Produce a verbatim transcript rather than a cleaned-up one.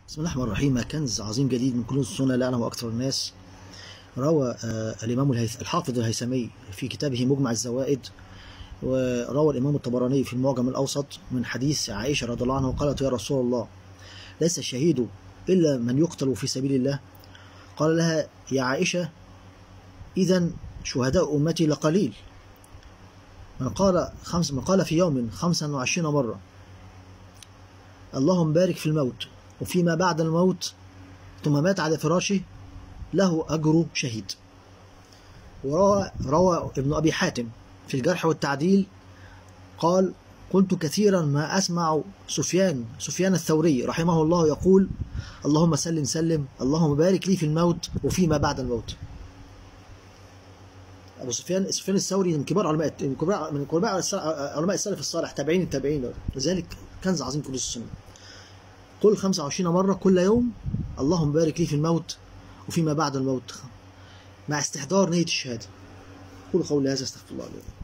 بسم الله الرحمن الرحيم. كنز عظيم جديد من كنوز السنة لا يعلمه أكثر الناس. روى آه الإمام الهيث الحافظ الهيثمي في كتابه مجمع الزوائد، وروى الإمام الطبراني في المعجم الأوسط من حديث عائشة رضي الله عنها قالت: يا رسول الله، ليس الشهيد إلا من يقتل في سبيل الله؟ قال لها: يا عائشة، إذن شهداء أمتي لقليل. من قال خمس من قال في يوم خمسا وعشرين مرة اللهم بارك في الموت وفيما بعد الموت ثم مات على فراشه له أجر شهيد. وروى روى ابن أبي حاتم في الجرح والتعديل قال: كنت كثيرا ما أسمع سفيان سفيان الثوري رحمه الله يقول: اللهم سلم سلم، اللهم بارك لي في الموت وفيما بعد الموت. أبو سفيان سفيان الثوري من كبار علماء من كبار من كبار علماء السلف الصالح، تابعين التابعين، لذلك كنز عظيم كنوز السنة. قل خمسة وعشرين مرة كل يوم: اللهم بارك لي في الموت وفيما بعد الموت، مع استحضار نية الشهادة. قولوا قولي هذا، استغفر الله لي.